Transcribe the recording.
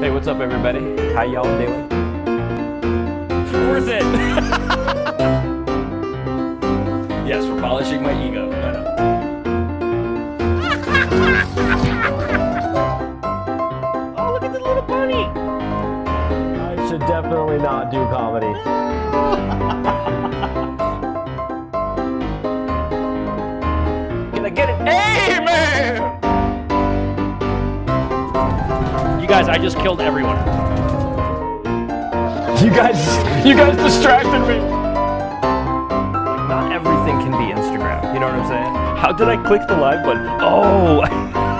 Say what's up, everybody. How y'all doing? Worth it! Yes, we're polishing my ego. I know. Oh, look at the little bunny! I should definitely not do comedy. Gonna get it. Hey, man! You guys, I just killed everyone. You guys distracted me. Like, not everything can be Instagram. You know what I'm saying? How did I click the live button? Oh!